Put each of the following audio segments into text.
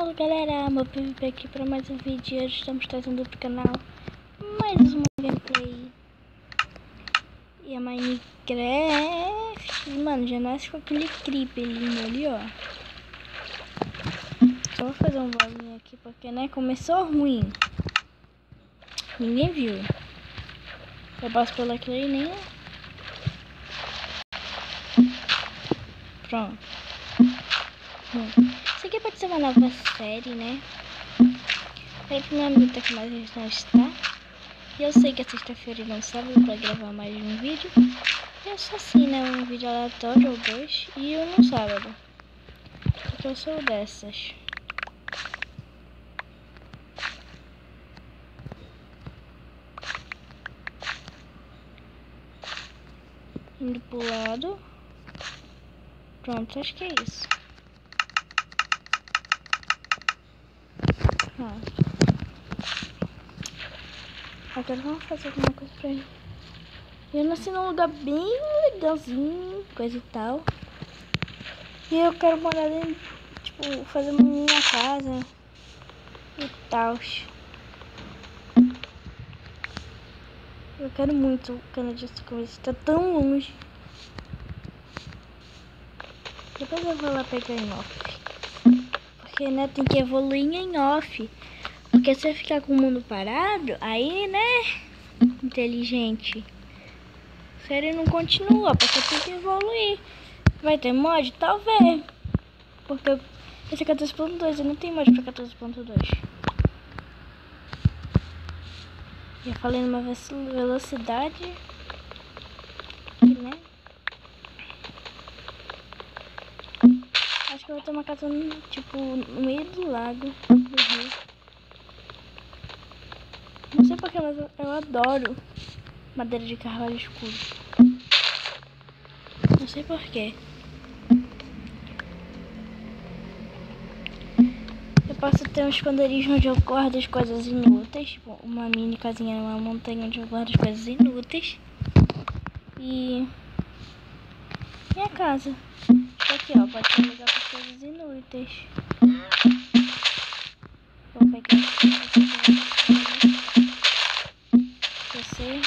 Fala galera, meu PVP aqui para mais um vídeo. Hoje estamos trazendo pro canal mais uma gameplay. E a Minecraft, mano, já nasce com aquele creeper lindo ali, ó. Só vou fazer um bolinho aqui porque, né, começou ruim. Ninguém viu. Eu passo pela clay nem. Pronto. Isso aqui pode ser uma nova série, né? Peraí que meu amigo tá aqui, mas ele não está. E eu sei que é sexta-feira e não sábado pra gravar mais um vídeo. Eu sou assim, né? Um vídeo aleatório ou dois. E eu no sábado. Porque eu sou dessas. Indo pro lado. Pronto, acho que é isso. Pronto. Agora vamos fazer alguma coisa pra ele. Eu nasci num lugar bem legalzinho, coisa e tal. E eu quero morar dentro, tipo, fazer uma minha casa e tal. Eu quero muito o cana-de-açúcar, mas está tão longe. Depois eu vou lá pegar em off. Porque, né, tem que evoluir em off. Porque se eu ficar com o mundo parado, aí, né, inteligente, a série não continua, porque tem que evoluir. Vai ter mod? Talvez. Porque esse é 14.2, eu não tenho mod pra 14.2. Já falei numa velocidade, né? Acho que eu vou ter uma casa, tipo, no meio do lago, do rio. Não sei porquê, mas eu adoro madeira de carvalho escuro. Não sei porquê. Eu posso ter um esconderijo onde eu guardo as coisas inúteis. Tipo, uma mini casinha numa montanha onde eu guardo as coisas inúteis. E minha casa. Aqui, ó, pode ser legal para as coisas inúteis. Vou pegar aqui. Você.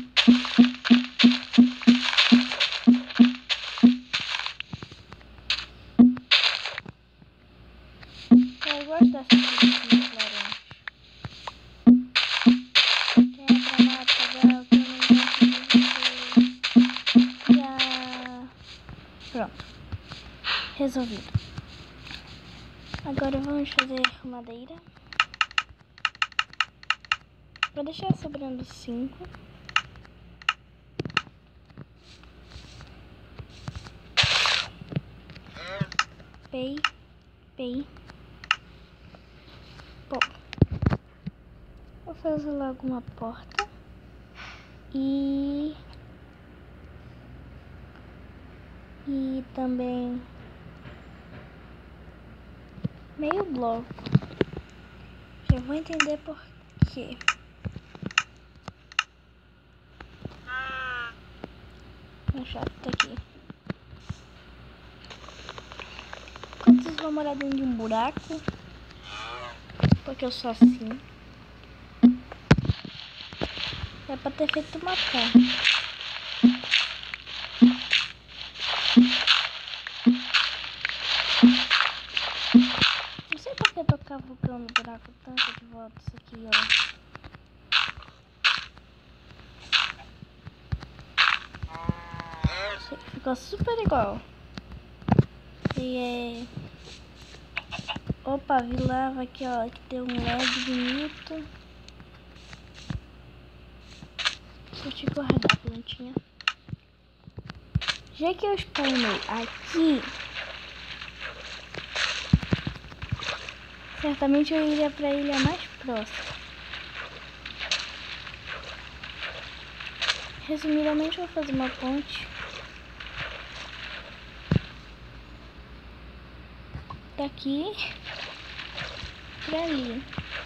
Eu gosto dessas coisinhas laranjas. Quem é pra mata, gal, que eu não gosto de já. Pronto. Resolvido. Agora vamos fazer madeira. Vou deixar sobrando 5. Pei. Bom, vou fazer logo uma porta e também meio bloco. Já vou entender por quê. O chato tá aqui. Quando vocês vão morar dentro de um buraco? Porque eu sou assim. É pra ter feito uma porta. Não sei porque eu tô cavucando o buraco tanto de volta. Isso aqui, ó. Ficou super igual. E é... Opa, vi lava aqui, ó. Que tem um LED bonito. Deixa eu guardar a plantinha. Já que eu spawnei aqui, certamente eu iria pra ilha mais próxima. Resumidamente, eu vou fazer uma ponte daqui pra ali.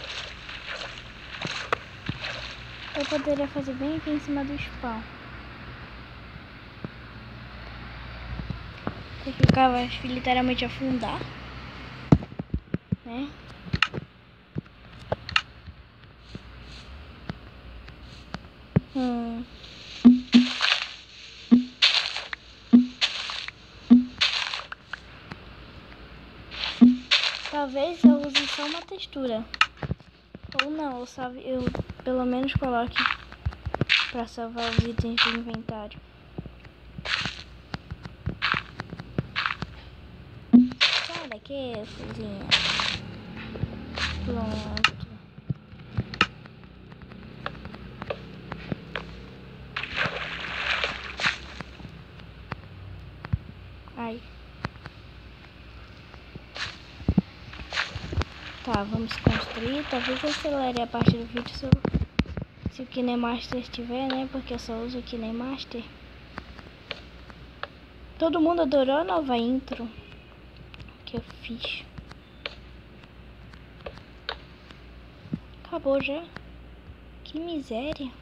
Eu poderia fazer bem aqui em cima do spawn. Que ficava literalmente afundar, né? Talvez eu use só uma textura. Ou não, eu pelo menos coloque pra salvar os itens do inventário. Sai daqui, filhinha. Pronto. Ai. Tá, vamos construir. Talvez eu acelere a parte do vídeo se o KineMaster estiver, né? Porque eu só uso o KineMaster. Todo mundo adorou a nova intro que eu fiz. Acabou já. Que miséria.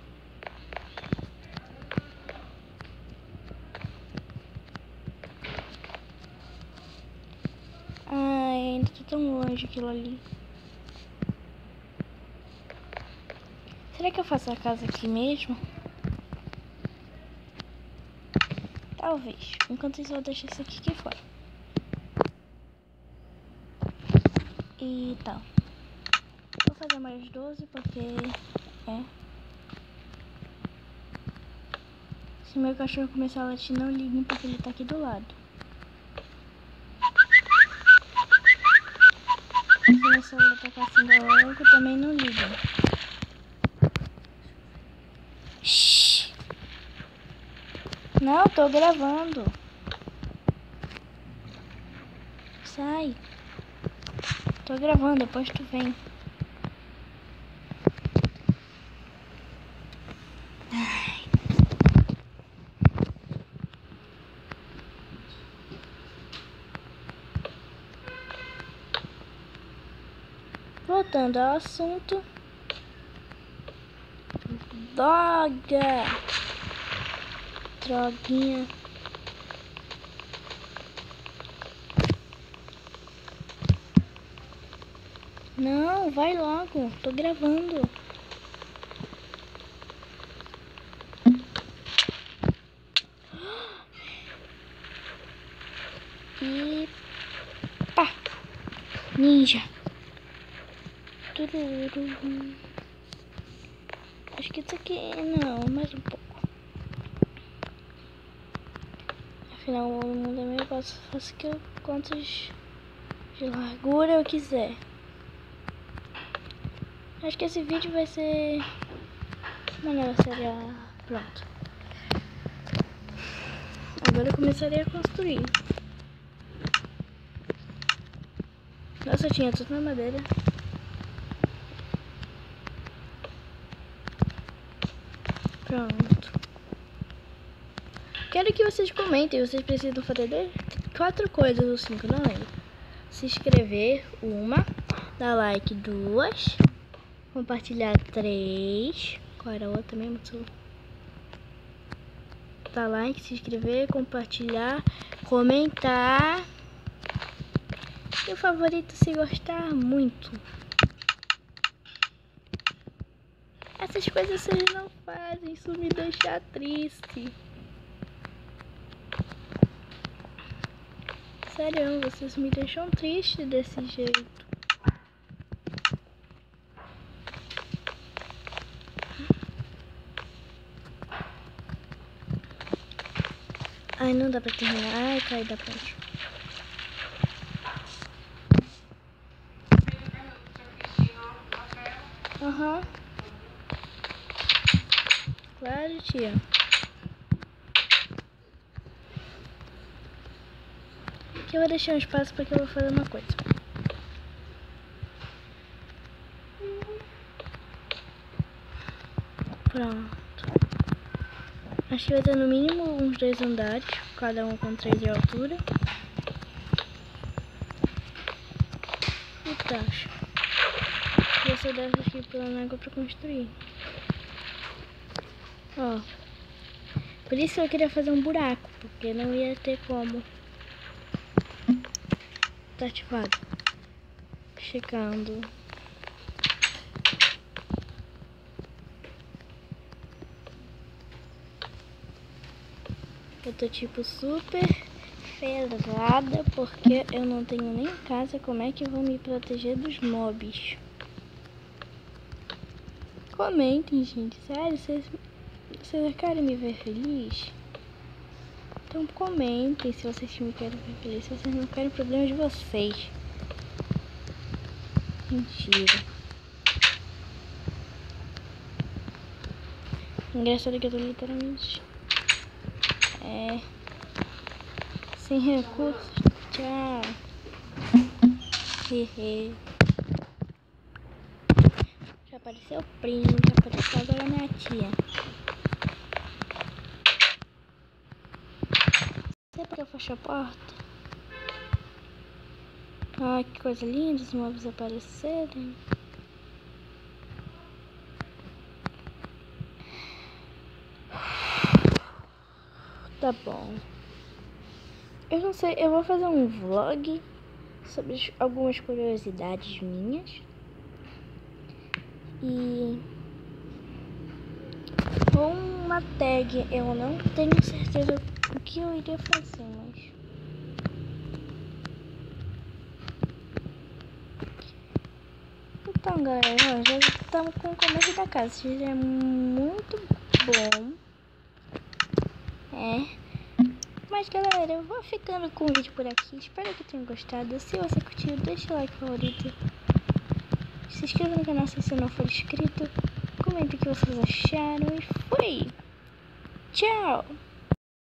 Ai, ainda tô tão longe aquilo ali. Será que eu faço a casa aqui mesmo? Talvez. Enquanto isso eu deixo isso aqui fora. E tal. Vou fazer mais 12 porque... Se meu cachorro começar a latir, não liguem porque ele tá aqui do lado. Se meu celular tá passando logo, também não liguem. Shhh. Não, tô gravando. Sai. Tô gravando, depois tu vem. Voltando ao assunto. Droga! Droguinha. Não, vai logo. Tô gravando. E pá! Ninja. Tururu. Acho que isso aqui não, mais um pouco. Afinal, o mundo é meu, faço quantos de largura eu quiser. Acho que esse vídeo vai ser uma nova série. Pronto. Agora eu começarei a construir. Nossa, tinha tudo na madeira. Pronto. Quero que vocês comentem. Vocês precisam fazer 4 coisas ou 5, não lembro. Se inscrever, 1. Dar like, 2. Compartilhar, 3. Qual era a outra mesmo? Dar like, se inscrever, compartilhar, comentar. E o favorito se gostar muito. Essas coisas vocês não fazem, isso me deixa triste. Sério, vocês me deixam triste desse jeito. Ai, não dá pra terminar. Ai, cai da ponte. Aham. Claro, tia. Aqui eu vou deixar um espaço porque eu vou fazer uma coisa. Pronto. Acho que vai ter no mínimo uns 2 andares, cada um com 3 de altura. E tá. Você deve aqui pela água pra construir. Ó. Por isso eu queria fazer um buraco, porque não ia ter como. Tá ativado. Chegando. Eu tô tipo super ferrada porque eu não tenho nem casa. Como é que eu vou me proteger dos mobs? Comentem, gente. Sério, vocês querem me ver feliz? Então comentem se vocês me querem ver feliz. Se vocês não querem, problema de vocês. Mentira. Engraçado que eu tô literalmente sem recursos. Tchau. Hehe. Já apareceu o primo, já apareceu agora a minha tia. Você pra fechar a porta? Ah, que coisa linda, os mobs aparecerem. Tá bom. Eu não sei, eu vou fazer um vlog sobre algumas curiosidades minhas. E com uma tag, eu não tenho certeza o que eu iria fazer, mas então, galera, ó, já estamos com o começo da casa. Isso já é muito bom. Mas, galera, eu vou ficando com o vídeo por aqui. Espero que tenham gostado. Se você curtiu, deixa o like favorito. Se inscreva no canal se você não for inscrito. Comente o que vocês acharam e fui! Tchau!